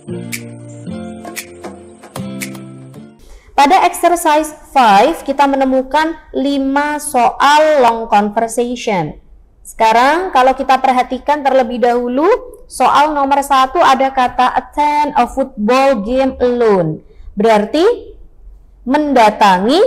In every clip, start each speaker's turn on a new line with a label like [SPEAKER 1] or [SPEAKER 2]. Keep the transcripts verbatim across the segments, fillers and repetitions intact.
[SPEAKER 1] Pada exercise lima kita menemukan lima soal long conversation. Sekarang kalau kita perhatikan terlebih dahulu, soal nomor satu ada kata attend a football game alone. Berarti mendatangi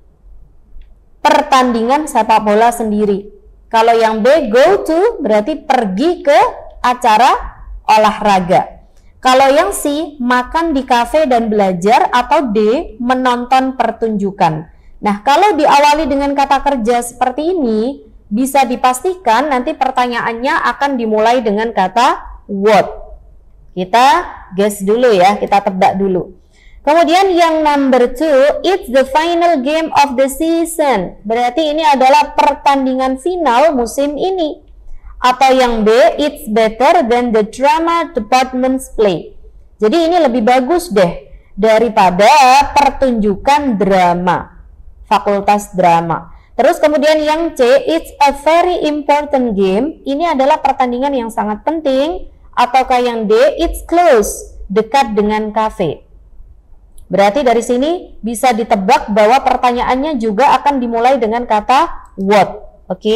[SPEAKER 1] pertandingan sepak bola sendiri. Kalau yang B, go to, berarti pergi ke acara olahraga. Kalau yang C, makan di kafe dan belajar, atau D, menonton pertunjukan. Nah, kalau diawali dengan kata kerja seperti ini, bisa dipastikan nanti pertanyaannya akan dimulai dengan kata what. Kita guess dulu ya, kita tebak dulu. Kemudian yang number two, it's the final game of the season. Berarti ini adalah pertandingan final musim ini. Atau yang B, it's better than the drama department's play. Jadi ini lebih bagus deh daripada pertunjukan drama, fakultas drama. Terus kemudian yang C, it's a very important game. Ini adalah pertandingan yang sangat penting. Ataukah yang D, it's close, dekat dengan kafe. Berarti dari sini bisa ditebak bahwa pertanyaannya juga akan dimulai dengan kata what. Oke? Okay?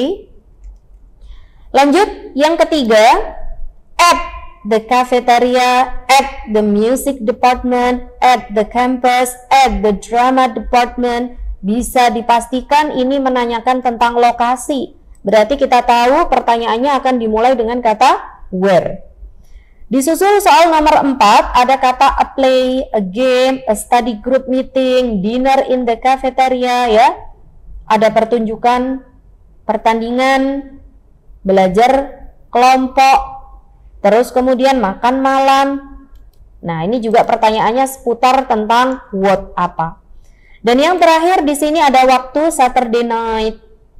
[SPEAKER 1] Lanjut, yang ketiga, at the cafeteria, at the music department, at the campus, at the drama department. Bisa dipastikan ini menanyakan tentang lokasi. Berarti kita tahu pertanyaannya akan dimulai dengan kata where. Disusul soal nomor empat, ada kata a play, a game, a study group meeting, dinner in the cafeteria ya. Ada pertunjukan, pertandingan, belajar kelompok, terus kemudian makan malam. Nah, ini juga pertanyaannya seputar tentang what apa. Dan yang terakhir di sini ada waktu Saturday night,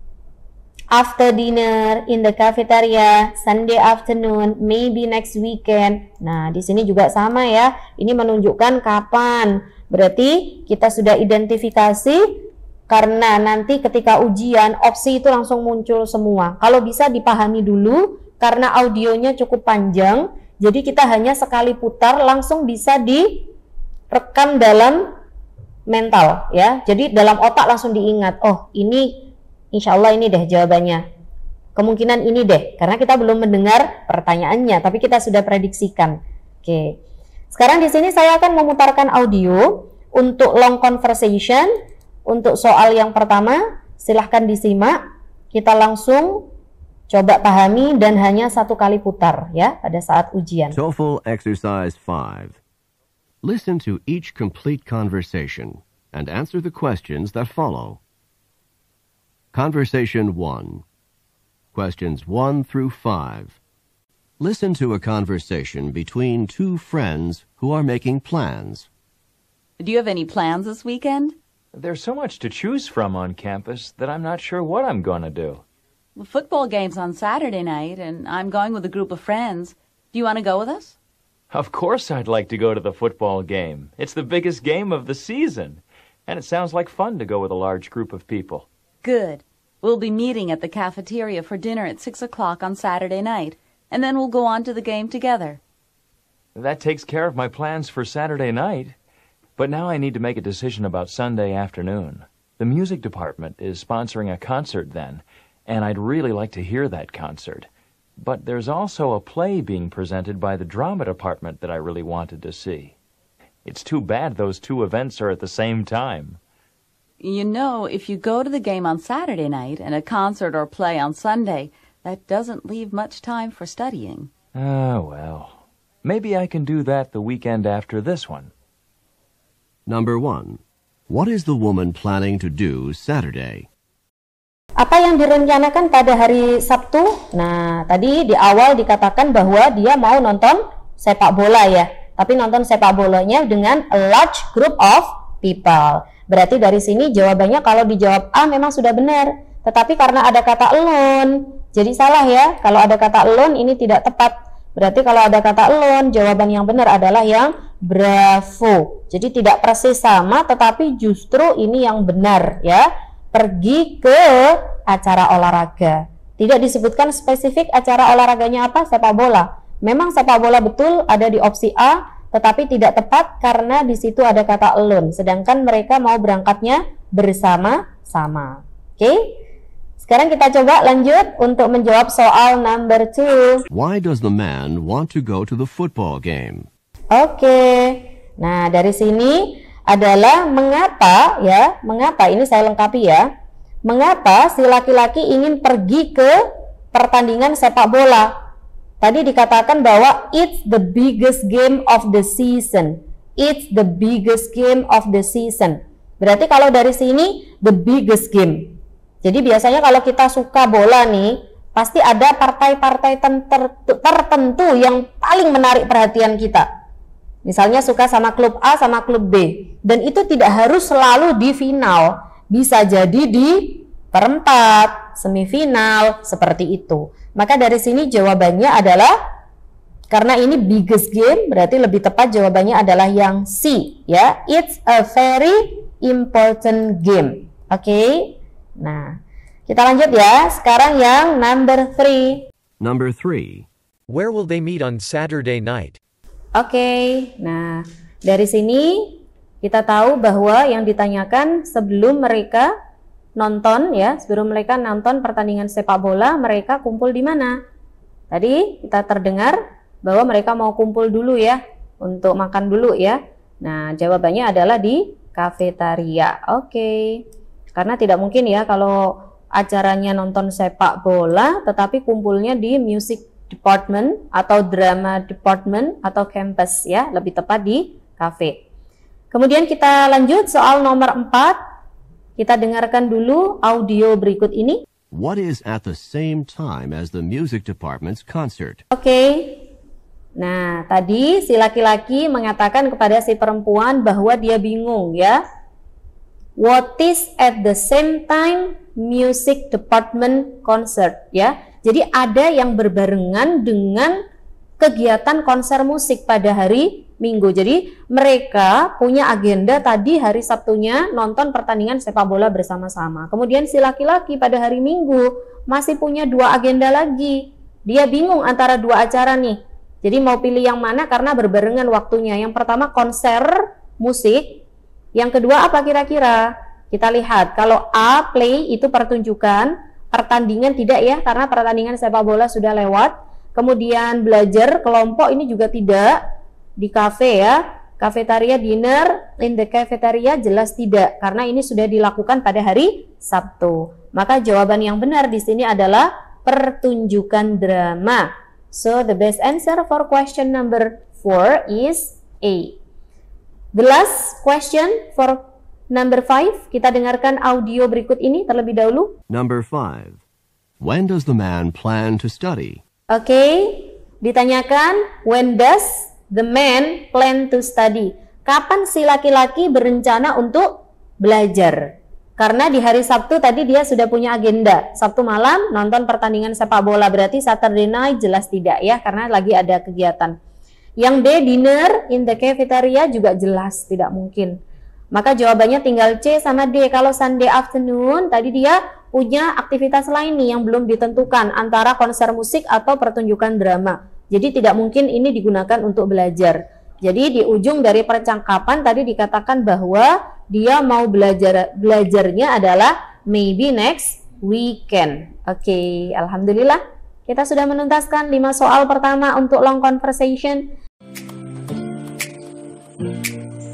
[SPEAKER 1] after dinner, in the cafeteria, Sunday afternoon, maybe next weekend. Nah, di sini juga sama ya. Ini menunjukkan kapan. Berarti kita sudah identifikasi karena nanti ketika ujian opsi itu langsung muncul semua. Kalau bisa dipahami dulu karena audionya cukup panjang. Jadi kita hanya sekali putar langsung bisa direkam dalam mental ya. Jadi dalam otak langsung diingat, oh ini insya Allah ini deh jawabannya. Kemungkinan ini deh, karena kita belum mendengar pertanyaannya, tapi kita sudah prediksikan. Oke. Sekarang di sini saya akan memutarkan audio untuk long conversation. Untuk soal yang pertama, silahkan disimak. Kita langsung coba pahami dan hanya satu kali putar ya pada saat ujian.
[SPEAKER 2] TOEFL exercise five. Listen to each complete conversation and answer the questions that follow. Conversation one. Questions one through five. Listen to a conversation between two friends who are making plans.
[SPEAKER 3] Do you have any plans this weekend?
[SPEAKER 4] There's so much to choose from on campus that I'm not sure what I'm going to do.
[SPEAKER 3] The football game's on Saturday night, and I'm going with a group of friends. Do you want to go with us?
[SPEAKER 4] Of course I'd like to go to the football game. It's the biggest game of the season. And it sounds like fun to go with a large group of people.
[SPEAKER 3] Good. We'll be meeting at the cafeteria for dinner at six o'clock on Saturday night, and then we'll go on to the game together.
[SPEAKER 4] That takes care of my plans for Saturday night. But now I need to make a decision about Sunday afternoon. The music department is sponsoring a concert then, and I'd really like to hear that concert. But there's also a play being presented by the drama department that I really wanted to see. It's too bad those two events are at the same time.
[SPEAKER 3] You know, if you go to the game on Saturday night and a concert or play on Sunday, that doesn't leave much time for studying.
[SPEAKER 4] Ah, well. Maybe I can do that the weekend after this one.
[SPEAKER 2] Number one. What is the woman planning to do Saturday?
[SPEAKER 1] Apa yang direncanakan pada hari Sabtu? Nah, tadi di awal dikatakan bahwa dia mau nonton sepak bola ya. Tapi nonton sepak bolanya dengan a large group of people. Berarti dari sini jawabannya kalau dijawab A memang sudah benar. Tetapi karena ada kata alone, jadi salah ya. Kalau ada kata alone ini tidak tepat. Berarti kalau ada kata alone, jawaban yang benar adalah yang bravo. Jadi tidak persis sama, tetapi justru ini yang benar ya. Pergi ke acara olahraga. Tidak disebutkan spesifik acara olahraganya apa, sepak bola. Memang sepak bola betul ada di opsi A, tetapi tidak tepat karena di situ ada kata alone, sedangkan mereka mau berangkatnya bersama-sama. Oke? Okay? Sekarang kita coba lanjut untuk menjawab soal number two.
[SPEAKER 2] Why does the man want to go to the football game?
[SPEAKER 1] Oke. Okay. Nah, dari sini adalah mengapa ya, mengapa ini saya lengkapi ya. Mengapa si laki-laki ingin pergi ke pertandingan sepak bola? Tadi dikatakan bahwa it's the biggest game of the season. It's the biggest game of the season. Berarti kalau dari sini the biggest game. Jadi biasanya kalau kita suka bola nih, pasti ada partai-partai tertentu yang paling menarik perhatian kita. Misalnya suka sama klub A sama klub B, dan itu tidak harus selalu di final, bisa jadi di perempat, semifinal, seperti itu. Maka dari sini jawabannya adalah, karena ini biggest game, berarti lebih tepat jawabannya adalah yang C, ya. It's a very important game. Oke, okay? Nah, kita lanjut ya. Sekarang yang number three.
[SPEAKER 2] Number three.
[SPEAKER 5] Where will they meet on Saturday night?
[SPEAKER 1] Oke, okay. Nah dari sini kita tahu bahwa yang ditanyakan sebelum mereka nonton ya, sebelum mereka nonton pertandingan sepak bola, mereka kumpul di mana? Tadi kita terdengar bahwa mereka mau kumpul dulu ya, untuk makan dulu ya. Nah jawabannya adalah di kafetaria. Oke, okay. Karena tidak mungkin ya kalau acaranya nonton sepak bola, tetapi kumpulnya di music department atau drama department atau campus ya, lebih tepat di cafe. Kemudian kita lanjut soal nomor empat. Kita dengarkan dulu audio berikut ini.
[SPEAKER 2] What is at the same time as the music department's concert?
[SPEAKER 1] Oke. Okay. Nah, tadi si laki-laki mengatakan kepada si perempuan bahwa dia bingung ya. What is at the same time music department concert ya. Jadi ada yang berbarengan dengan kegiatan konser musik pada hari Minggu. Jadi mereka punya agenda tadi hari Sabtunya nonton pertandingan sepak bola bersama-sama. Kemudian si laki-laki pada hari Minggu masih punya dua agenda lagi. Dia bingung antara dua acara nih. Jadi mau pilih yang mana karena berbarengan waktunya. Yang pertama konser musik, yang kedua apa kira-kira? Kita lihat, kalau A, play, itu pertunjukan, pertandingan tidak ya, karena pertandingan sepak bola sudah lewat. Kemudian belajar kelompok ini juga tidak, di cafe ya, cafeteria dinner, in the cafeteria jelas tidak, karena ini sudah dilakukan pada hari Sabtu. Maka jawaban yang benar di sini adalah pertunjukan drama. So the best answer for question number four is A. The last question for number five, kita dengarkan audio berikut ini terlebih dahulu.
[SPEAKER 2] Number five. When does the man plan to study?
[SPEAKER 1] Oke, okay. Ditanyakan, when does the man plan to study? Kapan si laki-laki berencana untuk belajar? Karena di hari Sabtu tadi dia sudah punya agenda. Sabtu malam nonton pertandingan sepak bola, berarti Saturday night jelas tidak ya, karena lagi ada kegiatan. Yang B, dinner in the cafeteria juga jelas tidak mungkin. Maka jawabannya tinggal C sama D. Kalau Sunday afternoon, tadi dia punya aktivitas lain nih yang belum ditentukan antara konser musik atau pertunjukan drama. Jadi tidak mungkin ini digunakan untuk belajar. Jadi di ujung dari percakapan tadi dikatakan bahwa dia mau belajar belajarnya adalah maybe next weekend. Oke, okay, alhamdulillah kita sudah menuntaskan lima soal pertama untuk long conversation.